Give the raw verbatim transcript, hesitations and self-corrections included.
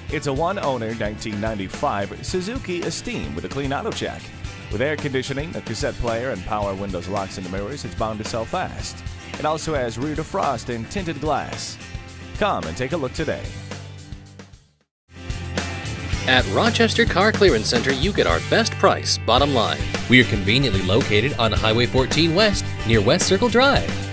It's a one-owner nineteen ninety-five Suzuki Esteem with a clean auto check. With air conditioning, a cassette player, and power windows, locks, and mirrors, it's bound to sell fast. It also has rear defrost and tinted glass. Come and take a look today. At Rochester Car Clearance Center, you get our best price, bottom line. We are conveniently located on Highway fourteen West near West Circle Drive.